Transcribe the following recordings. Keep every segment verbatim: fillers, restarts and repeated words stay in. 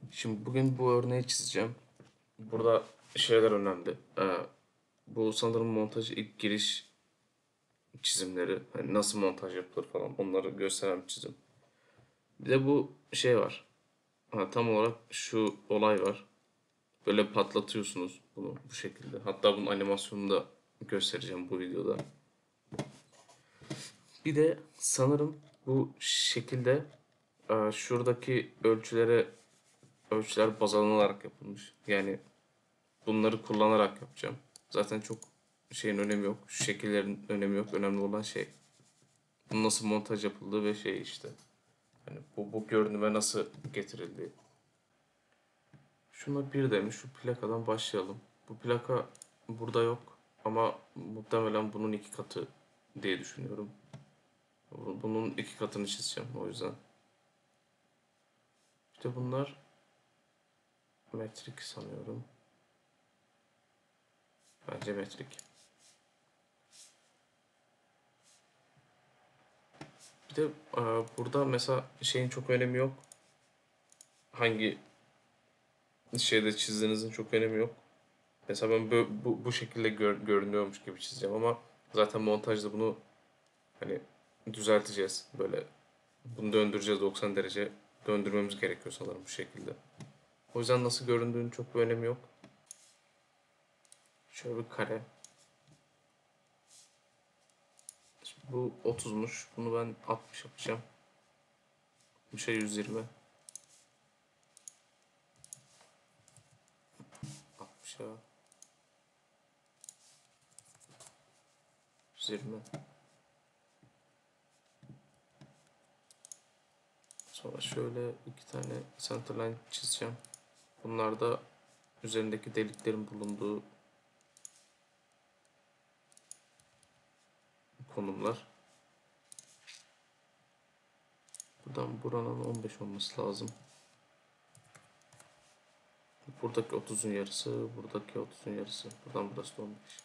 Şimdi bugün bu örneği çizeceğim. Burada şeyler önemli. Ee, bu sanırım montaj ilk giriş çizimleri. Hani nasıl montaj yapılır falan onları gösteren bir çizim. Bir de bu şey var. Ha, tam olarak şu olay var. Böyle patlatıyorsunuz bunu bu şekilde. Hatta bunun animasyonunu da göstereceğim bu videoda. Bir de sanırım bu şekilde e, şuradaki ölçülere ölçüler baz alınarak yapılmış. Yani bunları kullanarak yapacağım. Zaten çok şeyin önemi yok. Şu şekillerin önemi yok. Önemli olan şey bunun nasıl montaj yapıldığı ve şey işte. Hani bu, bu görünüme nasıl getirildiği. Şuna bir demiş. Şu plakadan başlayalım. Bu plaka burada yok. Ama muhtemelen bunun iki katı diye düşünüyorum. Bunun iki katını çizeceğim o yüzden. İşte bunlar metrik sanıyorum. Bence metrik. Bir de e, burada mesela şeyin çok önemi yok. Hangi şeyde çizdiğinizin çok önemi yok. Mesela ben bu, bu, bu şekilde gör, görünüyormuş gibi çizeceğim ama zaten montajda bunu hani düzelteceğiz. Böyle bunu döndüreceğiz doksan derece döndürmemiz gerekiyor sanırım bu şekilde. O yüzden nasıl göründüğünün çok bir önemi yok. Şöyle bir kare. Şimdi bu otuzmuş. Bunu ben altmış yapacağım. Bu şey yüz yirmi. altmışa yüz yirmi. Sonra şöyle iki tane centerline çizeceğim. Bunlar da üzerindeki deliklerin bulunduğu konumlar. Buradan buranın on beş olması lazım. Buradaki otuzun yarısı, buradaki otuzun yarısı. Buradan burası da on beş.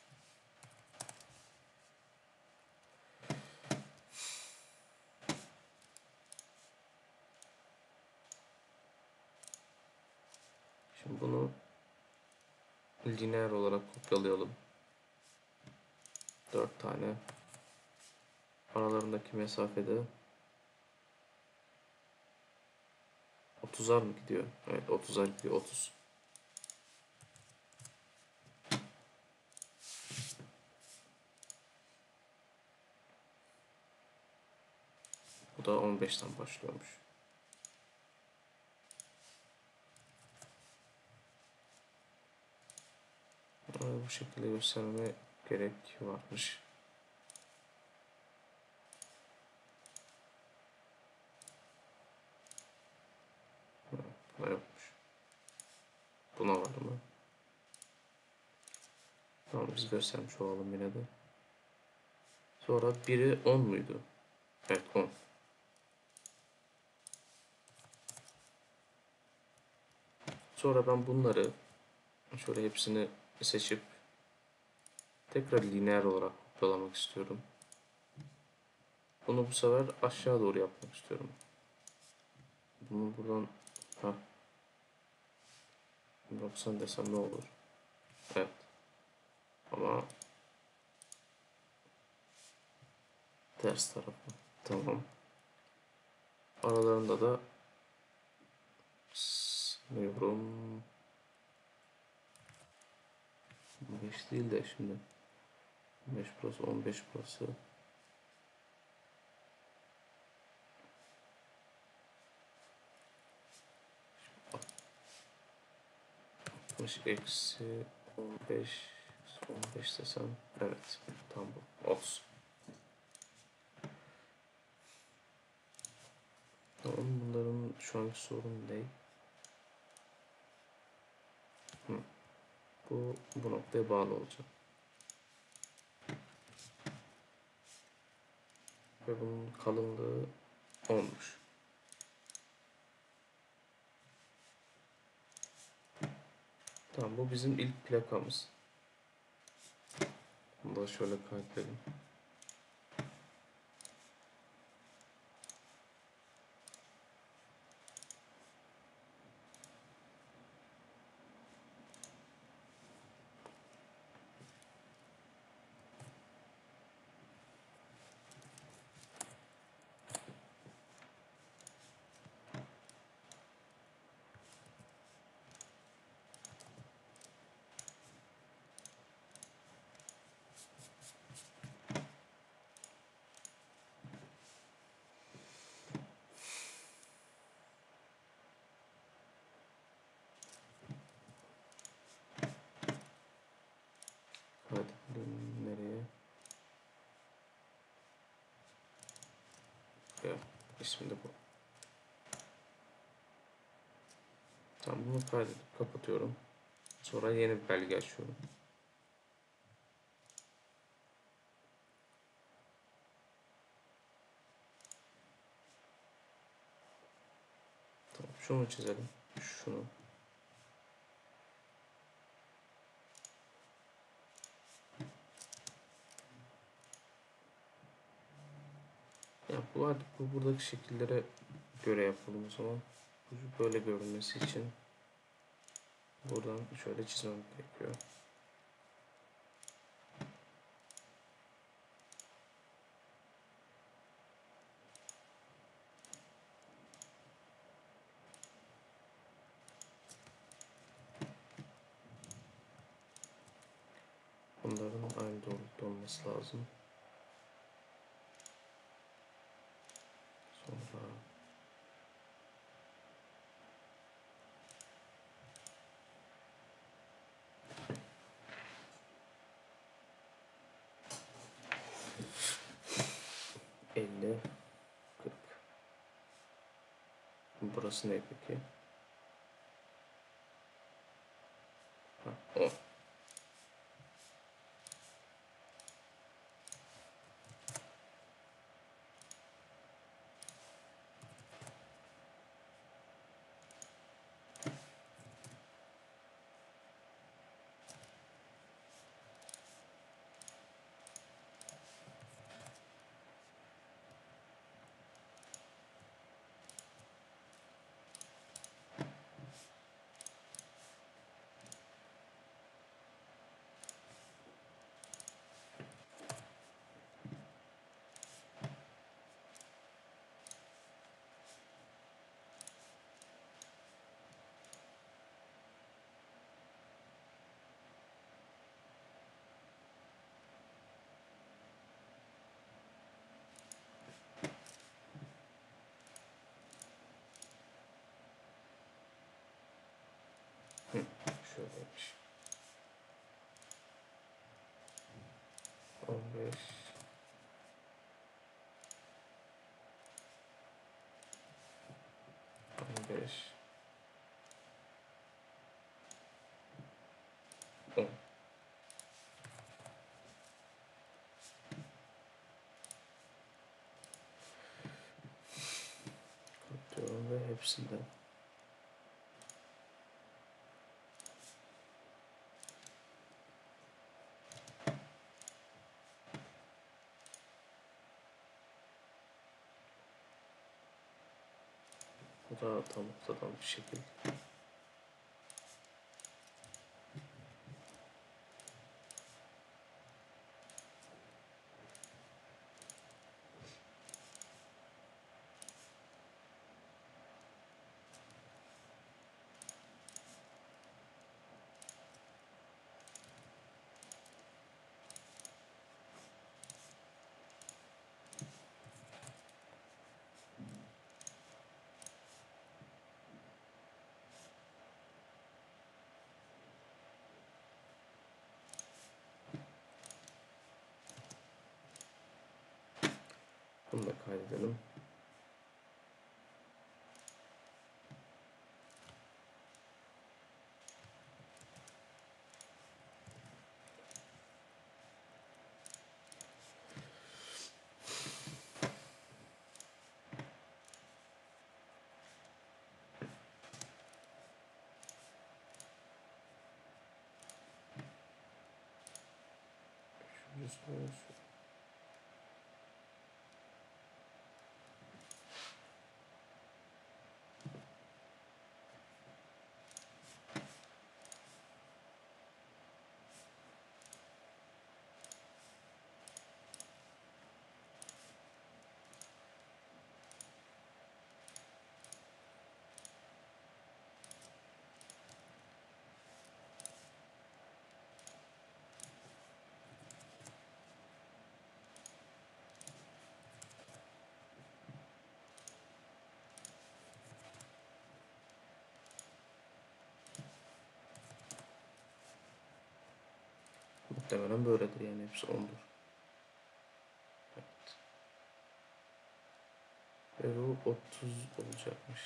Şimdi bunu lineer olarak kopyalayalım. dört tane. Aralarındaki mesafede otuzar mı gidiyor? Evet, otuzar gidiyor. otuz. Bu da on beşten başlıyormuş. Bu şekilde göstermeme gerek varmış. Buna yokmuş. Buna var mı? Tamam, biz göstermiş olalım yine de. Sonra biri on muydu? Evet, on. Sonra ben bunları şöyle hepsini seçip tekrar lineer olarak kopyalamak istiyorum. Bunu bu sefer aşağı doğru yapmak istiyorum. Bunu buradan ha doksan desem ne olur? Evet. Ama ters tarafı. Tamam. Aralarında da sanıyorum beş değil de şimdi on beş burası, on beş burası. altmış eksi on beş on beş desem evet, tam bu olsun. Tamam, bunların şu anki sorun değil. Hı. Bu bu noktaya bağlı olacak. Ve bunun kalınlığı onmuş. Tamam, bu bizim ilk plakamız. Bunu da şöyle kaydedelim. ya. İsmi de bu. Tamam, bunu kaydedip kapatıyorum. Sonra yeni bir belge açıyorum. Tamam, şunu çizelim. Şunu. Ya bu artık bu buradaki şekillere göre yapalım o zaman. Bu böyle görünmesi için buradan şöyle çizmem gerekiyor. Bunların aynı doğrultuda olması lazım. Sonra elli, kırk. Burası ne peki? Ha, o. Hı, şöyleymiş. on beş. on beş. on. Kapatıyorum ve hepsinden. Bu da tam ortadan bir şekil. Bunu da kaydedelim. Şurası. Muhtemelen böyledir, yani hepsi ondur. Evet. Euro otuz olacakmış.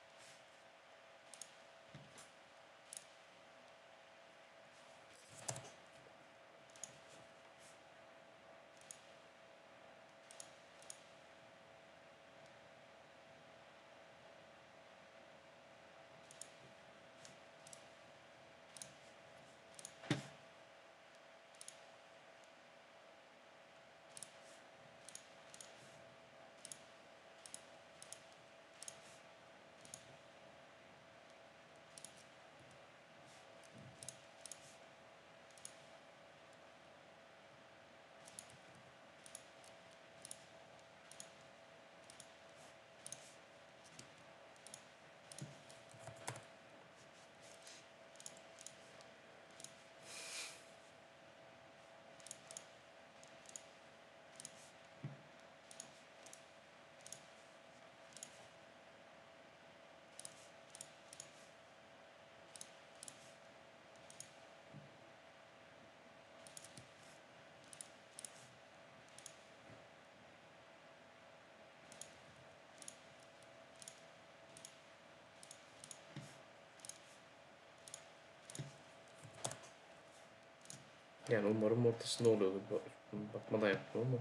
Yani umarım ortasında oluyordur. Bakmadan yaptım ama.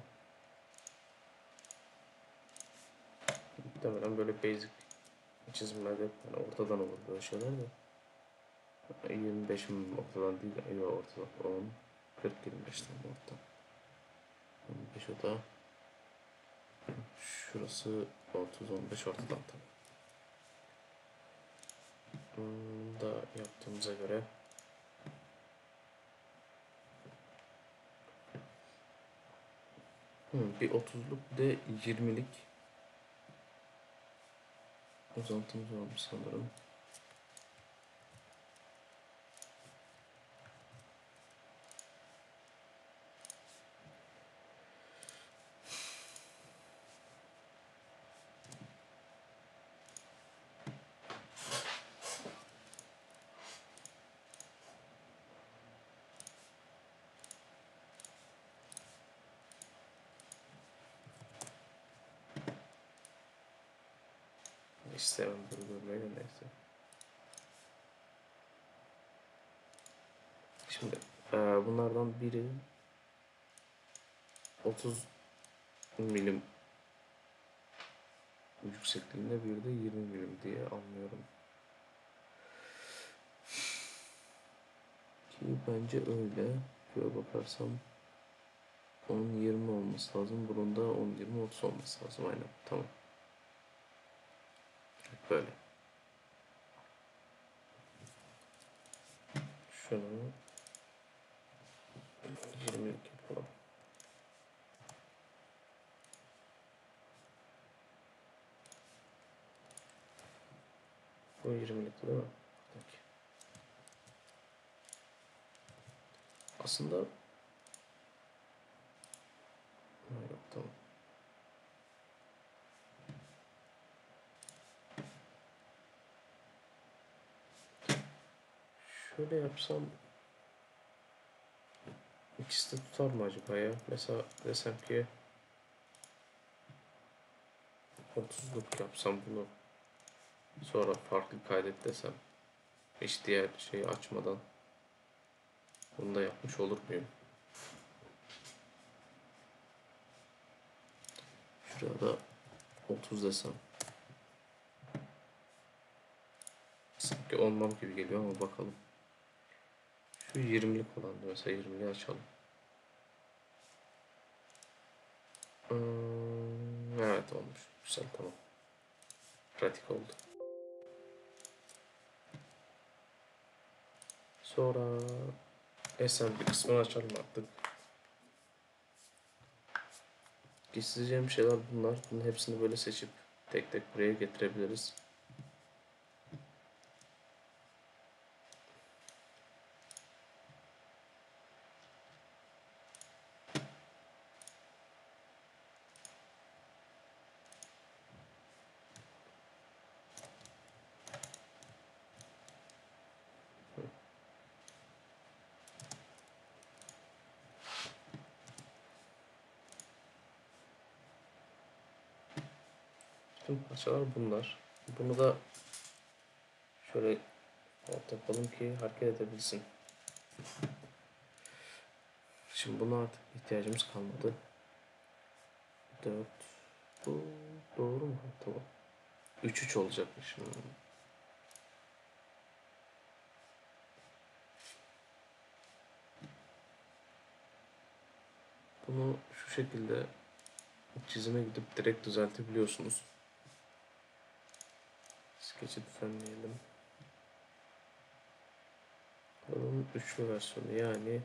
Muhtemelen böyle basic çizimlerde yani ortadan olur böyle şeyler de. yirmi beş mi ortadan değil, yok ortadan. on, kırk, yirmi beşten ortadan. on beş o da. Şurası otuz, on beş ortadan tabii. Bunu da yaptığımıza göre hmm, bir otuzluk bir de yirmilik uzantımız olmuş sanırım. İstemem böyle görmeyi de neyse. Şimdi e, bunlardan biri otuz milim yüksekliğinde, bir de yirmi milim diye anlıyorum. Ki bence öyle. Şöyle bakarsam on yirmi olması lazım. Bunun da on yirmi otuz olması lazım. Aynen. Tamam. Böyle. Şunu yirmilik yapalım. Bu yirmilik değil mi? Peki. Aslında ha, yok, tamam. Şöyle yapsam ikisi de tutar mı acaba ya? Mesela desem ki otuzluk yapsam bunu, sonra farklı kaydet desem, hiç diğer şeyi açmadan bunu da yapmış olur muyum? Şuraya da otuz desem. Sanki olmam gibi geliyor ama bakalım. Şu yirmilik olan da mesela yirmiliği açalım. Hmm, evet olmuş. Güzel, tamam. Pratik oldu. Sonra assembly kısmını açalım artık. Gizleyeceğim şeyler bunlar. Bunun hepsini böyle seçip tek tek buraya getirebiliriz. Tüm parçalar bunlar. Bunu da şöyle alt yapalım ki hareket edebilsin. Şimdi buna artık ihtiyacımız kalmadı. dört. Bu doğru mu? Tamam. üç üç olacakmış. Hmm. Bunu şu şekilde çizime gidip direkt düzeltebiliyorsunuz. Sketch'i düzenleyelim. Bunun üçlü versiyonu yani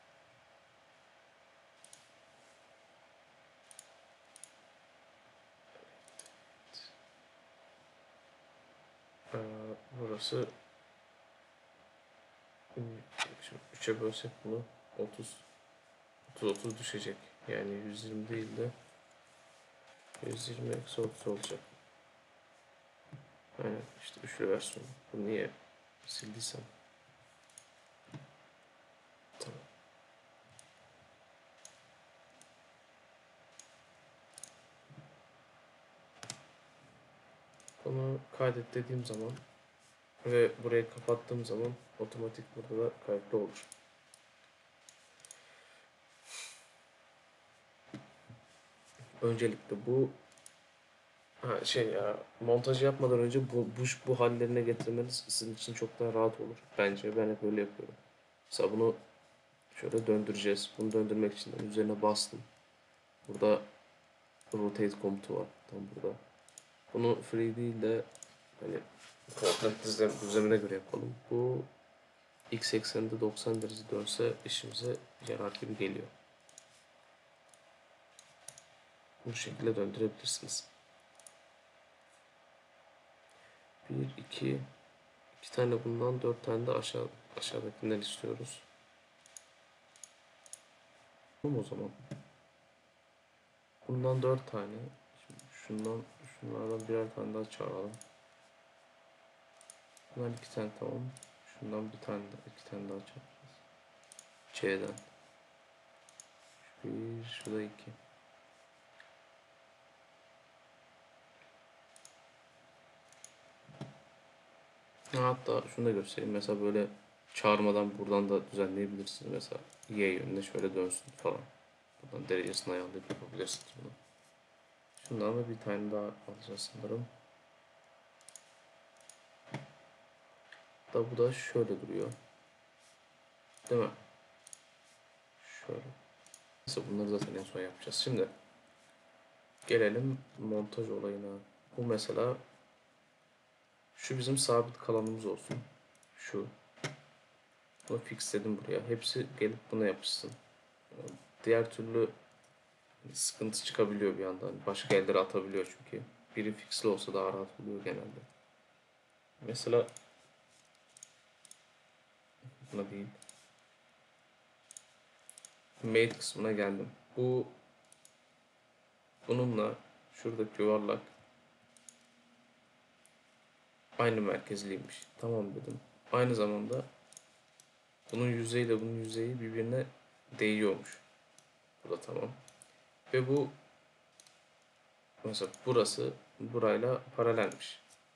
Ee, burası şimdi üçe bölsek bunu otuz otuz otuz düşecek. Yani yüz yirmi değil de yüz yirmi eksi otuz olacak. Aynen işte üçlü versiyonu. Bu niye sildiysem. Tamam. Bunu kaydet dediğim zaman ve burayı kapattığım zaman otomatik burada da kayıtlı olur. Öncelikle bu ha, şey ya montajı yapmadan önce bu, bu, bu hallerine getirmeniz sizin için çok daha rahat olur. Bence ben hep öyle yapıyorum. Mesela bunu şöyle döndüreceğiz. Bunu döndürmek için de üzerine bastım. Burada rotate komutu var. Tam burada. Bunu free değil de hani koordinat düzlem, düzlemine göre yapalım. Bu x ekseninde doksan derece dönse işimize yarar gibi geliyor. Bu şekilde döndürebilirsiniz. bir, iki, iki tane bundan, dört tane de aşağı aşağıdakinden istiyoruz. Tamam o zaman. Bundan dört tane. Şimdi şundan, şunlardan birer tane daha çağıralım. Bundan iki tane tamam. Şundan bir tane daha, iki tane daha çağıracağız. C'den. Bir, şurada iki. Hatta şunu da göstereyim. Mesela böyle çağırmadan buradan da düzenleyebilirsiniz. Mesela Y yönünde şöyle dönsün falan. Buradan derecesini ayarlayıp yapabilirsiniz bunu. Şundan da bir tane daha alacağız sanırım. Da bu da şöyle duruyor. Değil mi? Şöyle. Neyse bunları zaten en son yapacağız. Şimdi gelelim montaj olayına. Bu mesela şu bizim sabit kalanımız olsun. Şu. Bunu fixledim buraya. Hepsi gelip buna yapışsın. Diğer türlü sıkıntı çıkabiliyor bir yandan. Başka yerlere atabiliyor çünkü. Biri fixli olsa daha rahat oluyor genelde. Mesela buna değil. Made kısmına geldim. Bu bununla şuradaki yuvarlak aynı merkezliymiş. Tamam dedim. Aynı zamanda bunun yüzeyiyle bunun yüzeyi birbirine değiyormuş. Bu da tamam. Ve bu mesela burası burayla paralelmiş.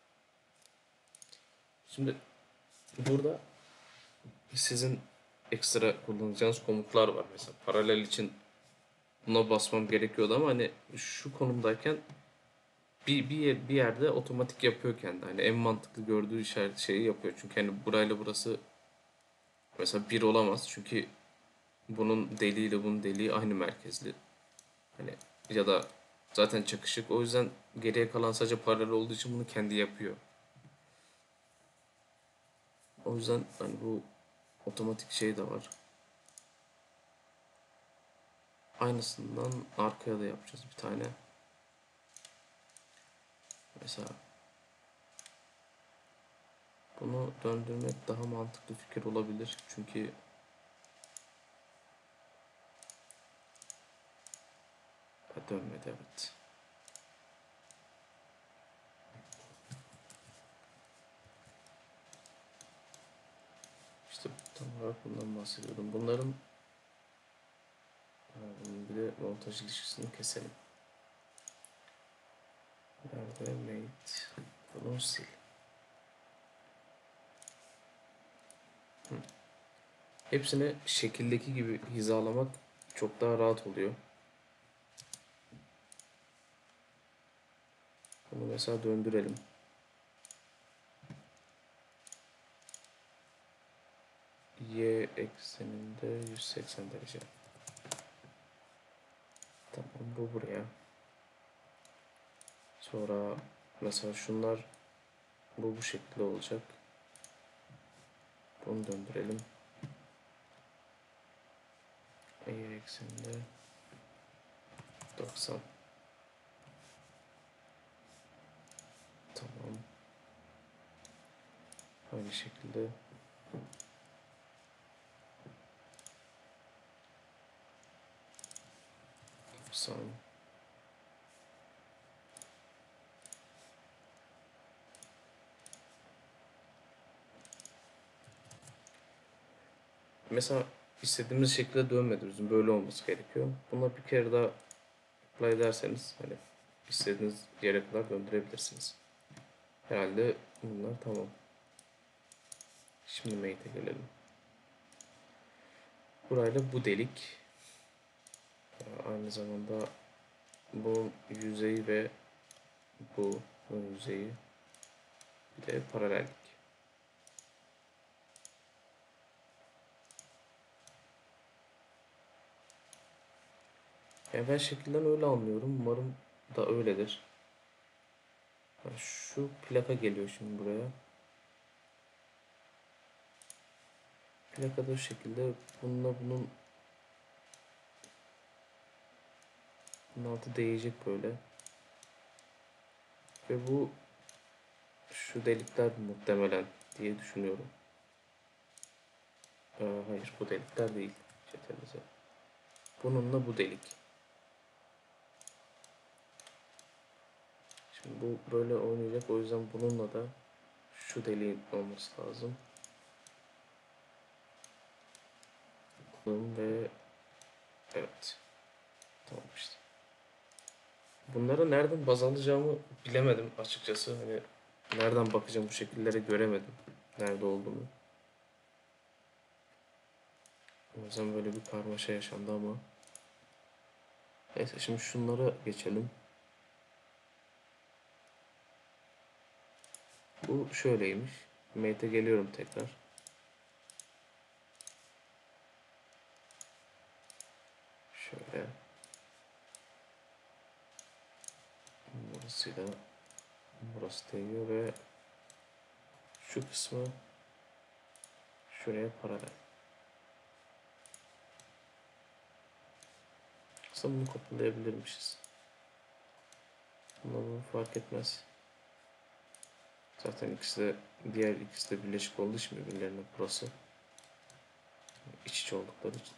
Şimdi burada sizin ekstra kullanacağınız komutlar var. Mesela paralel için buna basmam gerekiyordu ama hani şu konumdayken bir, bir, yer, bir yerde otomatik yapıyor kendi. Hani en mantıklı gördüğü işaret şeyi yapıyor. Çünkü hani burayla burası mesela bir olamaz. Çünkü bunun deliğiyle bunun deliği aynı merkezli. Hani ya da zaten çakışık. O yüzden geriye kalan sadece paralel olduğu için bunu kendi yapıyor. O yüzden hani bu otomatik şey de var. Aynısından arkaya da yapacağız bir tane. Mesela bunu döndürmek daha mantıklı fikir olabilir. Çünkü dönmedi evet. İşte tam olarak bundan bahsediyordum. Bunların bir de montaj ilişkisini keselim. Nerede mate? Bunu sil. Hı. Hepsini şekildeki gibi hizalamak çok daha rahat oluyor. Bunu mesela döndürelim. Y ekseninde yüz seksen derece. Tamam, bu buraya. Sonra mesela şunlar bu bu şekilde olacak. Bunu döndürelim. Y ekseninde doksan. Tamam. Aynı şekilde doksan. Mesela istediğimiz şekilde dönmedi. Bizim böyle olması gerekiyor. Buna bir kere daha apply ederseniz hani istediğiniz yere kadar döndürebilirsiniz. Herhalde bunlar tamam. Şimdi mate'e gelelim. Burayla bu delik. Aynı zamanda bu yüzeyi ve bu, bu yüzeyi bir de paralellik. Yani ben şekilden öyle anlıyorum. Umarım da öyledir. Yani şu plaka geliyor şimdi buraya. Plaka da o şekilde. Bununla bunun bunun altı değecek böyle. Ve bu şu delikler muhtemelen diye düşünüyorum. Ee, hayır, bu delikler değil. Çetemize. Bununla bu delik. Şimdi bu böyle oynayacak. O yüzden bununla da şu deliğin olması lazım. Bunun ve evet. Tamam işte. Bunları nereden baz alacağımı bilemedim açıkçası. Hani nereden bakacağım, bu şekillere göremedim. Nerede olduğunu. O yüzden böyle bir karmaşa yaşandı ama. Neyse, şimdi şunlara geçelim. Bu şöyleymiş. Mate'e geliyorum tekrar. Şöyle. Burasıyla burası değiyor ve şu kısmı şuraya paralel. Aslında bunu kopyalayabilirmişiz. Ama bu fark etmez. Zaten ikisi de, diğer ikisi de birleşik olduğu için birbirlerine burası. İç içe oldukları için.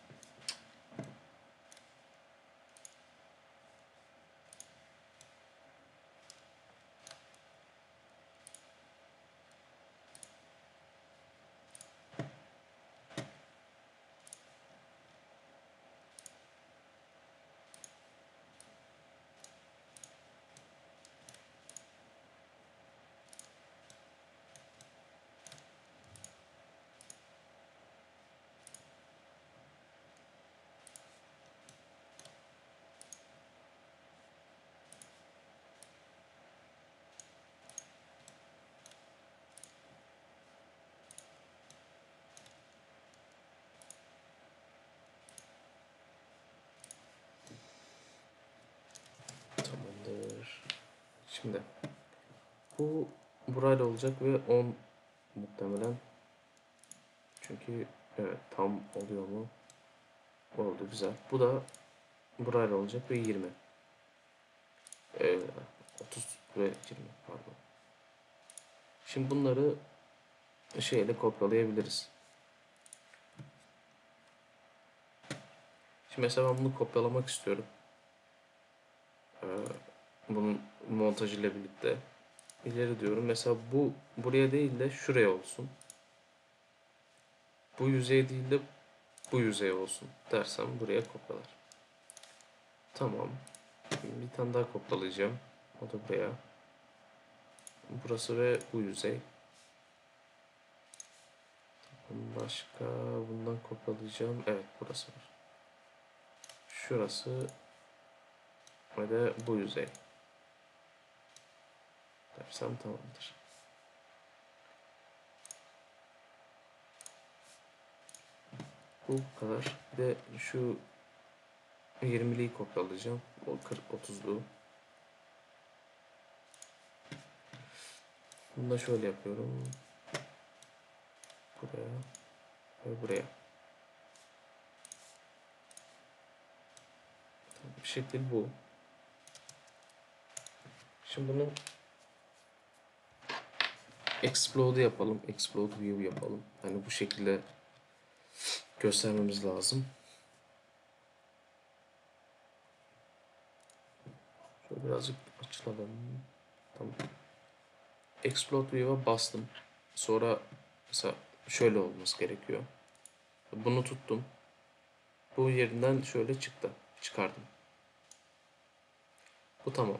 Tamamdır. Şimdi bu burayla olacak ve on muhtemelen. Çünkü evet, tam oluyor mu? Oldu, güzel. Bu da burayla olacak ve yirmi. Ee, otuz ve yirmi pardon. Şimdi bunları şeyle kopyalayabiliriz. Şimdi mesela ben bunu kopyalamak istiyorum. Ee, bunun montajıyla birlikte. İleri diyorum. Mesela bu buraya değil de şuraya olsun. Bu yüzey değil de bu yüzey olsun dersem buraya kopyalar. Tamam. Bir tane daha kopyalayacağım. O da buraya. Burası ve bu yüzey. Başka bundan kopyalayacağım. Evet, burası var. Şurası ve de bu yüzey. Dersem tamamdır. Bu kadar. Bir de şu yirmiliyi kopyalayacağım. O kırk otuzluğu. Bunu da şöyle yapıyorum. Buraya ve buraya. Şekil bu. Şimdi bunu explode yapalım. Explode view yapalım. Hani bu şekilde göstermemiz lazım. Şöyle birazcık açılalım. Tamam. Explode view'a bastım. Sonra mesela şöyle olması gerekiyor. Bunu tuttum. Bu yerinden şöyle çıktı. Çıkardım. Bu tamam.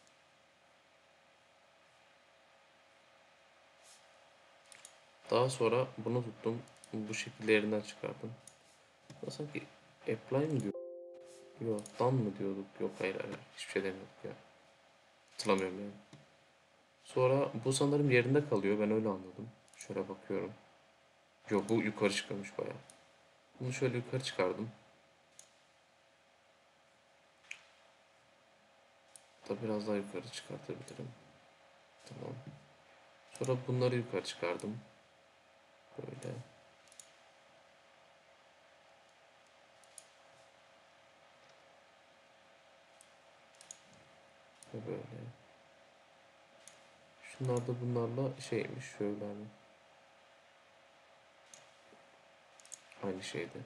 Daha sonra bunu tuttum. Bu şekilde yerinden çıkardım. Sanki apply mı diyor? Yok, done mı diyorduk? Yok, hayır hayır. Hiçbir şey demiyorduk ya. Hatırlamıyorum yani. Sonra bu sanırım yerinde kalıyor. Ben öyle anladım. Şöyle bakıyorum. Yok, bu yukarı çıkıyormuş bayağı. Bunu şöyle yukarı çıkardım. Da biraz daha yukarı çıkartabilirim. Tamam. Sonra bunları yukarı çıkardım. Böyle. Ve böyle. Şunlar da bunlarla şeymiş şöyle hani. Aynı şeydi.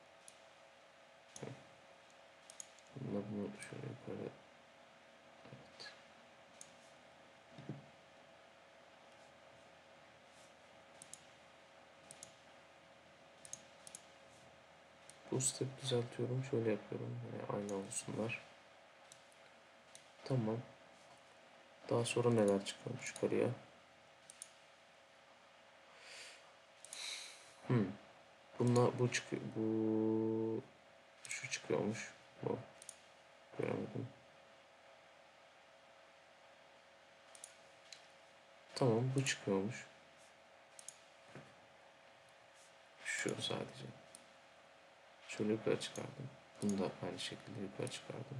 Bununla bunu şöyle yukarı. Evet. Bu step düzeltiyorum. Şöyle yapıyorum. Yani aynı olsunlar. Tamam. Daha sonra neler çıkıyormuş yukarıya? Hmm. Bunlar bu çıkıyor. Bu şu çıkıyormuş. Bu göremedim. Tamam, bu çıkıyormuş. Şu sadece. Şöyle yukarı çıkardım. Bunu da aynı şekilde yukarı çıkardım.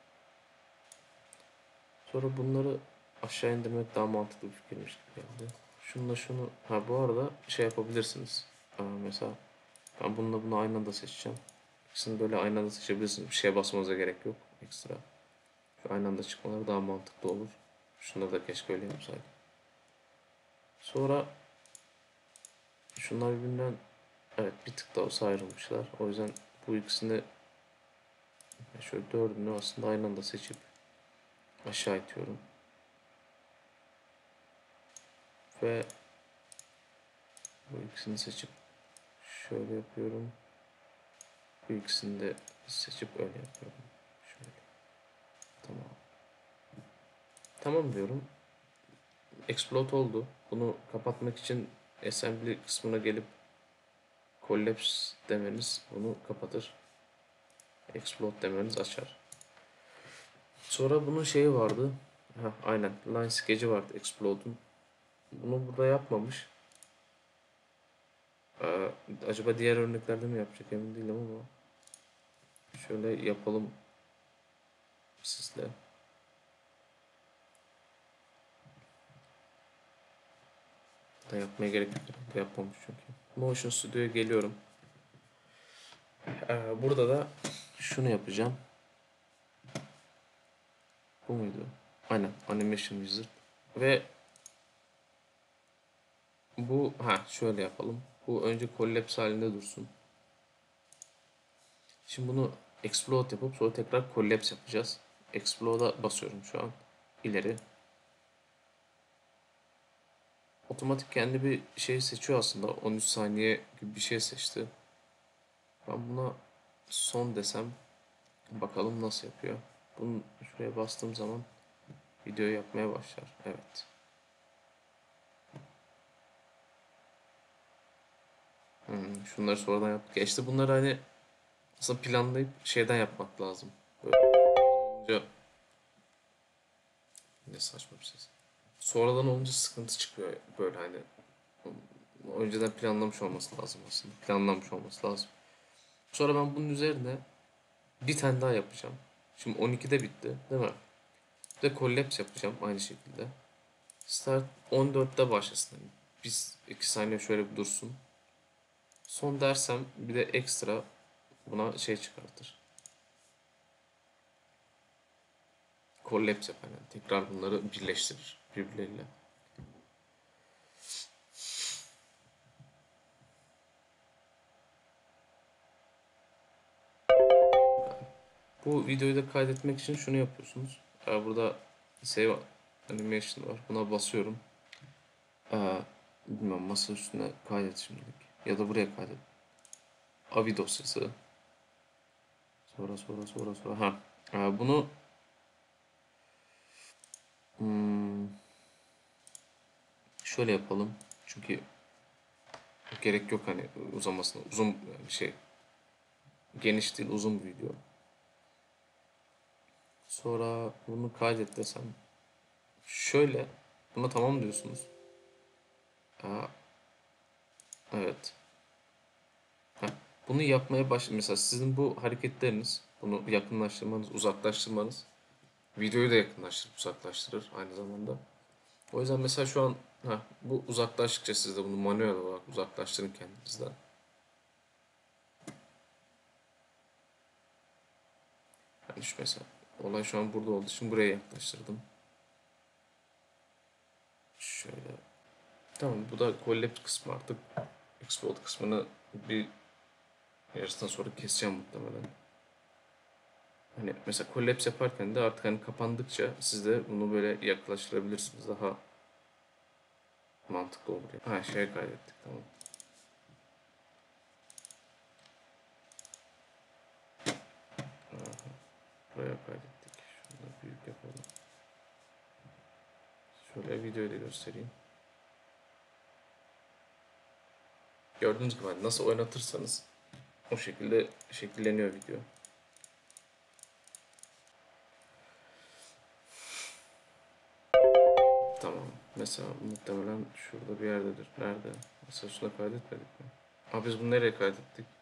Sonra bunları aşağı indirmek daha mantıklı bir fikirmiş gibi geldi. Şununla şunu... Ha, bu arada şey yapabilirsiniz. Aa, mesela ben bununla bunu aynı anda seçeceğim. İkisini böyle aynı anda seçebilirsiniz. Bir şeye basmanıza gerek yok ekstra. Şu aynı anda çıkmaları daha mantıklı olur. Şunda da keşke öyle yapsaydım. Sonra şunlar birbirinden, evet, bir tık da olsa ayrılmışlar. O yüzden bu ikisini şöyle dördünü aslında aynı anda seçip aşağı itiyorum. Ve bu ikisini seçip şöyle yapıyorum. Bu ikisini de seçip öyle yapıyorum. Şöyle. Tamam. Tamam diyorum. Explode oldu. Bunu kapatmak için assembly kısmına gelip collapse demeniz bunu kapatır. Explode demeniz açar. Sonra bunun şeyi vardı. Ha, aynen. Line sketch'i vardı Explode'un. Bunu burada yapmamış. Ee, acaba diğer örneklerde mi yapacak emin değilim ama şöyle yapalım sizle. Da yapmaya gerek yok. Da yapmamış çünkü. Motion Studio'ya geliyorum. Ee, burada da şunu yapacağım. Bu muydu? Aynen. Animation Wizard. Ve bu, ha şöyle yapalım. Bu önce collapse halinde dursun. Şimdi bunu explode yapıp sonra tekrar collapse yapacağız. Explode'a basıyorum şu an. İleri. Otomatik kendi bir şey seçiyor aslında. on üç saniye gibi bir şey seçti. Ben buna son desem bakalım nasıl yapıyor. Bunu şuraya bastığım zaman video yapmaya başlar. Evet. Hmm, şunları sonradan yaptık. Ya işte bunları hani aslında planlayıp şeyden yapmak lazım. Böyle olunca ne saçma bir ses. Sonradan olunca sıkıntı çıkıyor böyle hani. Önceden planlamış olması lazım aslında. Planlanmış olması lazım. Sonra ben bunun üzerine bir tane daha yapacağım. Şimdi on ikide bitti değil mi? Bir de collapse yapacağım aynı şekilde. Start on dörtte başlasın. Yani biz iki saniye şöyle bir dursun. Son dersem bir de ekstra buna şey çıkartır. Collapse yapar yani. Tekrar bunları birleştirir birbirleriyle. Bu videoyu da kaydetmek için şunu yapıyorsunuz. Ee, burada save animation var. Buna basıyorum. Ee, bilmiyorum masa üstüne kaydet şimdilik. Ya da buraya kaydet. Avi dosyası. Sonra sonra sonra sonra. Ha. Ee, bunu hmm, şöyle yapalım. Çünkü gerek yok hani uzamasına. Uzun bir şey. Geniş değil uzun bir video. Sonra bunu kaydet desem. Şöyle. Buna tamam diyorsunuz. Aa, evet. Heh, bunu yapmaya baş mesela sizin bu hareketleriniz, bunu yakınlaştırmanız, uzaklaştırmanız videoyu da yakınlaştırıp uzaklaştırır aynı zamanda. O yüzden mesela şu an heh, bu uzaklaştıkça siz de bunu manuel olarak uzaklaştırın kendinizden. Yani şu mesela olay şu an burada oldu. Şimdi buraya yaklaştırdım. Şöyle. Tamam bu da collapse kısmı artık. Export kısmını bir yarısından sonra keseceğim muhtemelen. Hani mesela collapse yaparken de artık hani kapandıkça siz de bunu böyle yaklaştırabilirsiniz. Daha mantıklı olur. Yani. Ha şey kaydettik tamam. Aha, buraya kaydettik. Şunu da büyük yapalım. Şöyle videoyu da göstereyim. Gördüğünüz gibi hani nasıl oynatırsanız o şekilde şekilleniyor video. Tamam. Mesela muhtemelen şurada bir yerdedir. Nerede? Mesela şuna kaydetmedik mi? Abi biz bunu nereye kaydettik?